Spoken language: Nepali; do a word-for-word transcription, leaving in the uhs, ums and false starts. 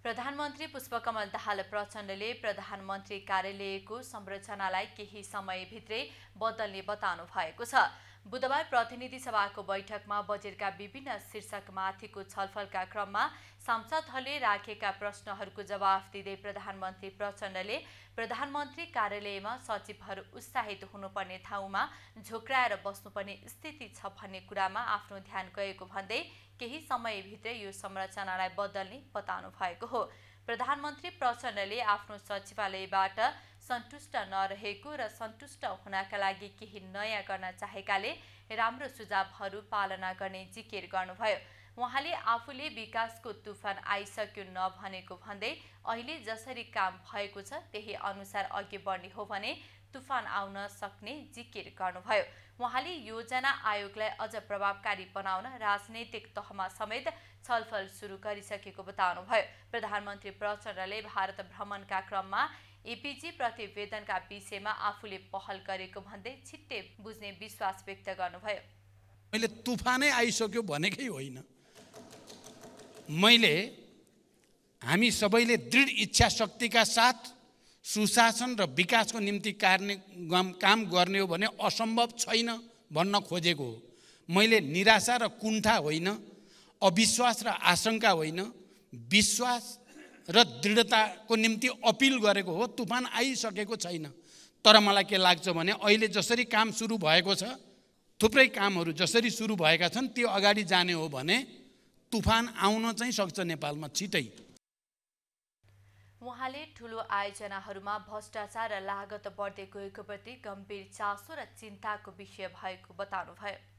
प्रधानमन्त्री पुष्पकमल दाहाल प्रचण्डले प्रधानमन्त्री कार्यालयको संरचनालाई केही समयभित्रै बदल्ने बताउनु भएको छ। बुधबार प्रतिनिधि सभाको बैठकमा बजेटका विभिन्न शीर्षकमाथिको छलफलका क्रममा सांसदहरूले राखेका प्रश्नहरूको जवाफ दिँदै प्रधानमन्त्री प्रचण्डले प्रधानमन्त्री कार्यालयमा सचिवहरू उत्साहित हुनुपर्ने ठाउँमा झोक्राएर बस्नुपर्ने स्थिति छ भन्ने कुरामा आफ्नो ध्यान गएको भन्दै केही समयभित्रै यो संरचनालाई बदल्ने बताउनु भएको हो। प्रधानमन्त्री प्रचण्डले आफ्नो सचिवालयबाट सन्तुष्ट नरहेको र सन्तुष्ट हुनका लागि केही नयाँ गर्न चाहेकाले राम्रो सुझावहरू पालना गर्ने जिकिर गर्नुभयो। उहाँले आफूले विकासको तुफान आइसक्यो नभनेको भन्दै अहिले जसरी काम भएको छ त्यही अनुसार अघि बढ्ने हो भने तुफान आउन सक्ने जिकिर गर्नुभयो। उहाँले योजना आयोगलाई अझ प्रभावकारी बनाउन राजनैतिक तहमा समेत छलफल सुरु गरिसकेको बताउनुभयो। प्रधानमन्त्री प्रचण्डले भारत भ्रमणका क्रममा एपीजी प्रतिवेदनका विषयमा आफूले पहल गरेको भन्दै छिट्टै बुझ्ने विश्वास व्यक्त गर्नुभयो। मैले तुफानै आइसक्यो भनेकै होइन, मैले हामी सबैले दृढ इच्छा शक्तिका साथ सुशासन र विकासको निम्ति कार्य काम गर्ने हो भने असम्भव छैन भन्न खोजेको हो। मैले निराशा र कुण्ठा होइन, अविश्वास र आशंका होइन, विश्वास र दृढताको निम्ति अपिल गरेको हो। तुफान आइसकेको छैन, तर मलाई के लाग्छ भने अहिले जसरी काम सुरु भएको छ, थुप्रै कामहरू जसरी सुरु भएका छन् त्यो अगाडि जाने हो भने तुफान आउन चाहिँ सक्छ नेपालमा छिटै। उहाँले ठूलो आयोजनाहरूमा भ्रष्टाचार र लागत बढ्दै गएको प्रति गम्भीर चासो र चिन्ताको विषय भएको बताउनुभयो।